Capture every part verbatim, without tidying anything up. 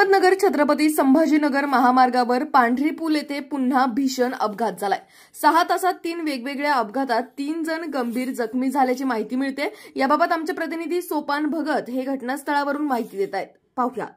अहमदनगर छत्रपती संभाजीनगर महामार्गावर पांढरी पूल येथे पुन्हा भीषण अपघात झालाय। सहा तासात तीन वेगवेगळ्या अपघातात तीन जण गंभीर जखमी झाल्याची माहिती मिळते। याबाबत आमचे प्रतिनिधी सोपान भगत हे घटनास्थळावरून माहिती देत आहेत। पाहूयात।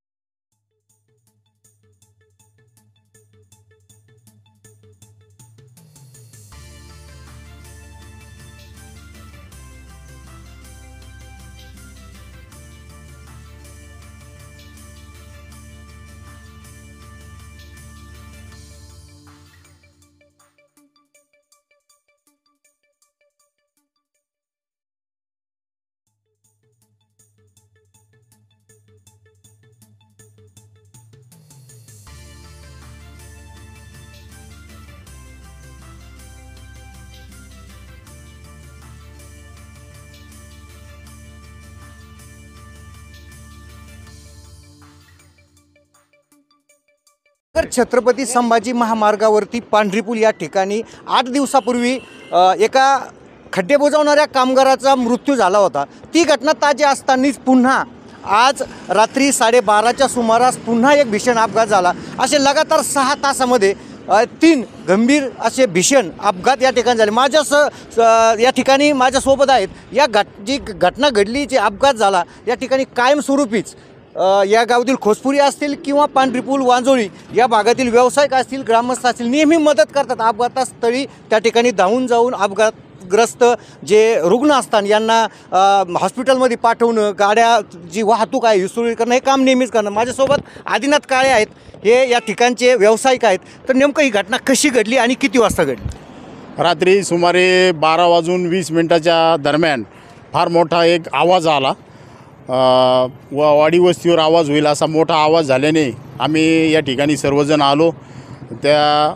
छत्रपती संभाजी महामार्गावरती पांढरी पूल या ठिकाणी आठ दिवसापूर्वी एका खड्डे बुजवणाऱ्या कामगाराचा मृत्यू झाला होता। ती घटना ताजी असतानाच पुन्हा आज रात्री साडेबाराच्या सुमारास पुन्हा एक भीषण अपघात झाला। असे लगातार सहा तासामध्ये तीन गंभीर असे भीषण अपघात या ठिकाणी झाले। माझ्या स या ठिकाणी माझ्यासोबत आहेत या घट जी घटना घडली, जे अपघात झाला या ठिकाणी कायमस्वरूपीच या गावातील खोसपुरी असतील किंवा पांढरी पूल वांजोळी या भागातील व्यावसायिक असतील, ग्रामस्थ असतील, नेहमी मदत करतात। अपघातस्थळी त्या ठिकाणी धावून जाऊन अपघातग्रस्त जे रुग्ण असतात यांना हॉस्पिटलमध्ये पाठवणं, गाड्या जी वाहतूक आहे ही सुरळीत करणं हे काम नेहमीच करणं। माझ्यासोबत आदिनाथ काळे आहेत, हे या ठिकाणचे व्यावसायिक आहेत। तर नेमकं ही घटना कशी घडली आणि किती वाजता घडली? रात्री सुमारे बारा वाजून वीस मिनिटाच्या दरम्यान फार मोठा एक आवाज आला। व वाडी वस्तीवर आवाज होईल असा मोठा आवाज झाल्याने आम्ही या ठिकाणी सर्वजण आलो। त्या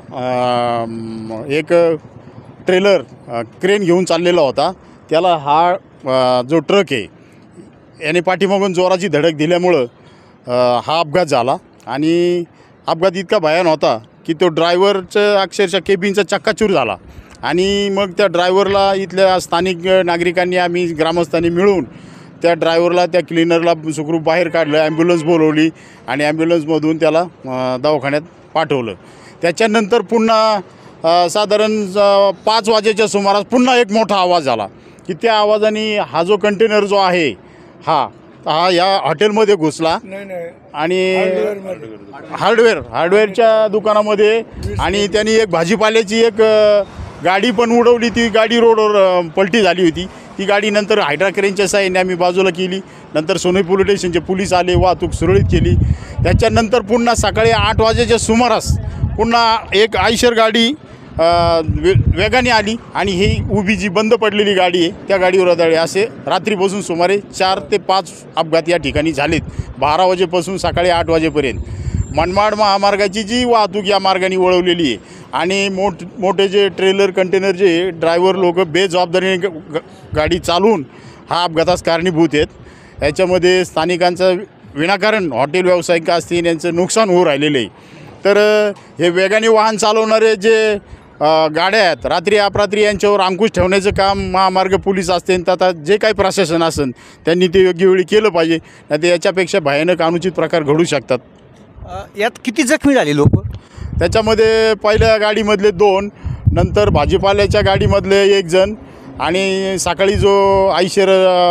एक ट्रेलर क्रेन घेऊन चाललेला होता, त्याला हा जो ट्रक आहे याने पाठीमागून जोराची धडक दिल्यामुळं हा अपघात झाला। आणि अपघात इतका भयान होता की तो ड्रायव्हरचं अक्षरशः केबिनचा चक्काचूर झाला। आणि मग त्या ड्रायव्हरला इथल्या स्थानिक नागरिकांनी, आम्ही ग्रामस्थांनी मिळून त्या ड्रायव्हरला, त्या क्लिनरला सुखरूप बाहेर काढलं, ॲम्ब्युलन्स बोलवली आणि ॲम्ब्युलन्समधून त्याला दवाखान्यात पाठवलं। त्याच्यानंतर पुन्हा साधारण पाच वाजेच्या सुमारास पुन्हा एक मोठा आवाज आला की त्या आवाजाने हा जो कंटेनर जो आहे हा हा या हॉटेलमध्ये घुसला आणि हार्डवेअर हार्डवेअरच्या दुकानामध्ये, आणि त्यांनी एक भाजीपाल्याची एक गाडी पण उडवली। ती गाडी रोडवर पलटी झाली होती। ती गाडी नंतर हायड्रा क्रेनच्या साहाय्याने आम्ही बाजूला केली। नंतर सोनई पोलीस स्टेशनचे पोलीस आले, वाहतूक सुरळीत केली। त्याच्यानंतर पुन्हा सकाळी आठ वाजेच्या सुमारास पुन्हा एक आयशर गाडी वे वेगाने आली आणि ही उभी जी बंद पडलेली गाडी आहे त्या गाडीवर आदळली। असे रात्रीपासून सुमारे चार ते पाच अपघात या ठिकाणी झालेत, बारा वाजेपासून सकाळी आठ वाजेपर्यंत। मनमाड महामार्गाची जी वाहतूक या मार्गाने वळवलेली आहे आणि मोठ मोठे जे ट्रेलर कंटेनर जे ड्रायव्हर लोक बेजबाबदारीने गाडी चालवून हा अपघातास कारणीभूत आहेत। याच्यामध्ये स्थानिकांचं विनाकारण हॉटेल व्यावसायिक असतील यांचं नुकसान होऊ राहिलेलं आहे। तर हे वेगाने वाहन चालवणारे जे गाड्या आहेत, रात्री अपरात्री यांच्यावर अंकुश ठेवण्याचं काम महामार्ग पोलीस असतील, आता जे काही प्रशासन असेल त्यांनी ते योग्य वेळी केलं पाहिजे, नाही तर याच्यापेक्षा भयानक अनुचित प्रकार घडू शकतात। यात किती जखमी झाले लोक? त्याच्यामध्ये पहिल्या गाडीमधले दोन, नंतर भाजीपाल्याच्या गाडीमधले एक जण आणि सकाळी जो आयशर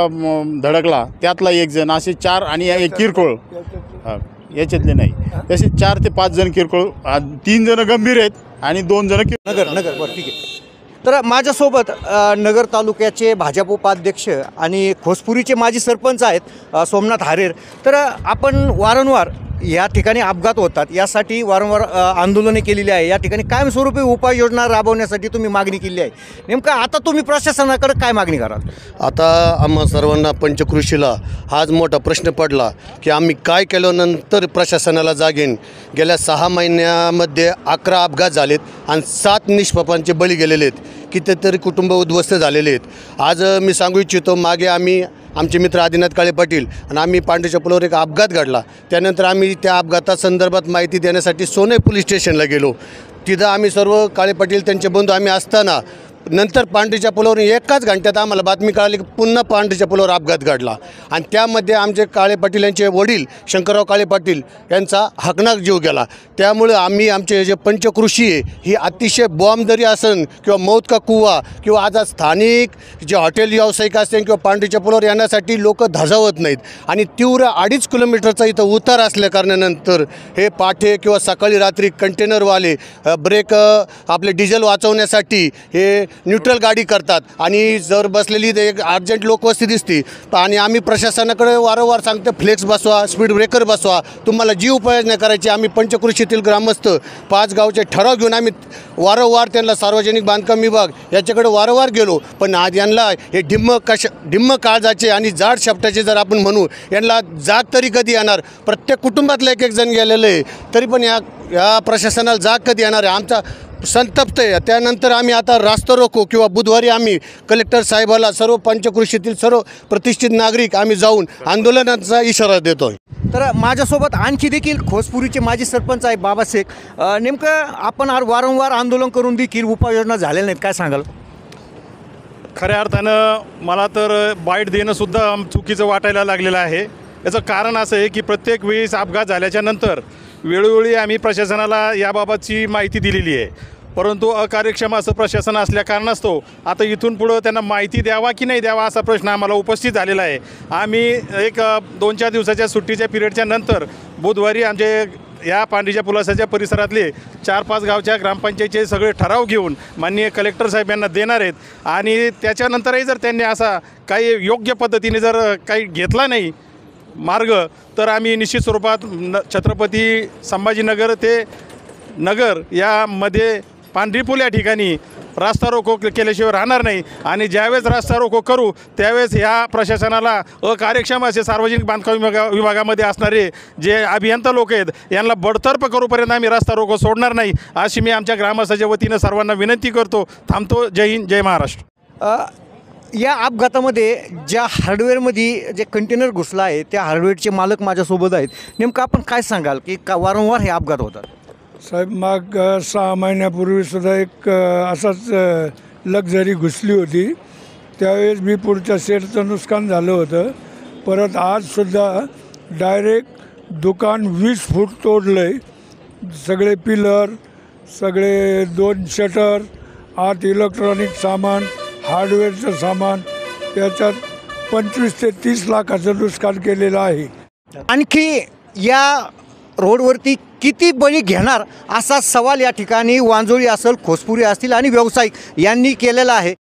धडकला त्यातला एक जण, असे चार, आणि एक किरकोळ हां याच्यातले नाही, तसे चार ते पाच जण किरकोळ, तीन जण गंभीर आहेत आणि दोन जण नगर नगर बरं ठीक आहे। तर माझ्यासोबत नगर तालुक्याचे भाजप उपाध्यक्ष आणि खोसपुरीचे माजी सरपंच आहेत सोमनाथ हारेर। तर आपण वारंवार या ठिकाणी अपघात होतात, यासाठी वारंवार आंदोलने केलेली आहे, या ठिकाणी कायमस्वरूपी उपाययोजना राबवण्यासाठी तुम्ही मागणी केली आहे। नेमकं आता तुम्ही प्रशासनाकडे काय मागणी कराल? आता आम्हा सर्वांना पंचकृषीला हाच मोठा प्रश्न पडला की आम्ही काय केल्यानंतर प्रशासनाला जागेन। गेल्या सहा महिन्यामध्ये अकरा अपघात झालेत आणि सात निष्पापांचे बळी गेलेले आहेत, कितीतरी कुटुंब उद्ध्वस्त झालेले आहेत। आज मी सांगू इच्छितो, मागे आम्ही आमचे मित्र आदिनाथ काळे पाटील आणि आम्ही पांढरीच्या पुलावर एक अपघात घडला, त्यानंतर आम्ही त्या अपघातासंदर्भात माहिती देण्यासाठी सोनई पोलीस स्टेशनला गेलो। तिथं आम्ही सर्व काळे पाटील त्यांचे बंधू आम्ही असताना नंतर पांढरीच्या पुलावर एकाच घंट्यात आम्हाला बातमी कळाली की पुन्हा पांढरीच्या पुलावर अपघात घडला आणि त्यामध्ये आमचे काळे पाटील यांचे वडील शंकरराव काळे पाटील यांचा हकनाक जीव गेला। त्यामुळे आम्ही आमचे जे पंचकृषी आहे ही अतिशय बॉम्ब जरी असेल किंवा मौत का कुवा किंवा आज स्थानिक जे हॉटेल व्यावसायिक असतील किंवा पांढरीच्या पुलावर येण्यासाठी लोक धजावत नाहीत आणि तीव्र अडीच किलोमीटरचा इथं उतार असल्या कारणानंतर हे पाठे किंवा सकाळी रात्री कंटेनरवाले ब्रेक आपले डिझेल वाचवण्यासाठी हे न्यूट्रल गाडी करतात आणि जर बसलेली एक अर्जंट लोकवस्ती दिसती आणि आम्ही प्रशासनाकडे वारंवार सांगतो फ्लेक्स बसवा, स्पीड ब्रेकर बसवा, तुम्हाला जी उपाययोजना करायची। आम्ही पंचकृषीतील ग्रामस्थ पाच गावचे ठराव घेऊन आम्ही वारंवार त्यांना सार्वजनिक बांधकाम विभाग याच्याकडे वारंवार गेलो, पण आज यांना हे डिम्म कश डिम्म काळजाचे आणि जाड शब्दाचे जर आपण म्हणू यांना जाग तरी कधी येणार। प्रत्येक कुटुंबातलं एक एक जण गेलेलं आहे तरी पण या या प्रशासनाला जाग कधी येणार आहे आमचा संतप्त आहे। त्यानंतर आम्ही आता रास्ता रोको किंवा बुधवारी आम्ही कलेक्टर साहेबाला सर्व पंचकृषीतील सर्व प्रतिष्ठित नागरिक आम्ही जाऊन आंदोलनाचा इशारा देतो आहे। तर माझ्यासोबत आणखी देखील खोसपुरीचे माजी सरपंच आहे बाबा शेख। नेमकं आपण वारंवार आंदोलन करून देखील उपाययोजना झालेल्या नाहीत, काय सांगाल? खऱ्या अर्थानं मला तर बाईट देणंसुद्धा चुकीचं वाटायला लागलेलं आहे। याचं कारण असं आहे की प्रत्येक वेळेस अपघात झाल्याच्या नंतर वेळोवेळी आम्ही प्रशासनाला याबाबतची माहिती दिलेली आहे, परंतु अकार्यक्षम असं प्रशासन असल्या कारणास्तव आता इथून पुढं त्यांना माहिती द्यावा की नाही द्यावा असा प्रश्न आम्हाला उपस्थित झालेला आहे। आम्ही एक दोन चार दिवसाच्या सुट्टीच्या पिरियडच्या नंतर बुधवारी आमचे या पांढरीच्या पुलासाच्या परिसरातले चार पाच गावच्या ग्रामपंचायतीचे सगळे ठराव घेऊन माननीय कलेक्टर साहेब यांना देणार आहेत आणि त्याच्यानंतरही जर त्यांनी असा काही योग्य पद्धतीने जर काही घेतला नाही मार्ग तर आम्ही निश्चित स्वरूपात न छत्रपती संभाजीनगर ते नगर यामध्ये पांढरी पूल या ठिकाणी रास्ता रोको केल्याशिवाय राहणार नाही आणि ज्यावेळेस रास्ता रोको करू त्यावेळेस ह्या प्रशासनाला अकार्यक्षम असे सार्वजनिक बांधकाम विभागा विभागामध्ये असणारे जे अभियंता लोक आहेत यांना बडतर्फ करूपर्यंत आम्ही रास्ता रोको सोडणार नाही अशी मी आमच्या ग्रामस्थाच्या वतीनं सर्वांना विनंती करतो। थांबतो। जय हिंद, जय महाराष्ट्र। या अपघातामध्ये ज्या हार्डवेअरमध्ये जे कंटेनर घुसला आहे त्या हार्डवेअरचे मालक माझ्यासोबत आहेत। नेमकं आपण काय सांगाल की का वारंवार हे अपघात होतात? साहेब, माग सहा महिन्यापूर्वीसुद्धा एक असाच लक्झरी घुसली होती, त्यावेळेस मी पुढच्या शेडचं नुकसान झालं होतं। परत आजसुद्धा डायरेक्ट दुकान वीस फूट तोडलं आहे, सगळे पिलर, सगळे दोन शटर, आत इलेक्ट्रॉनिक सामान, हार्डवेअरचं सामान, त्याच्यात पंचवीस ते तीस लाखाचं नुकसान केलेलं आहे। आणखी या रोडवरती किती बळी घेणार असा सवाल या ठिकाणी वांजोळी असेल, खोसपुरी असतील आणि व्यावसायिक यांनी केलेला आहे।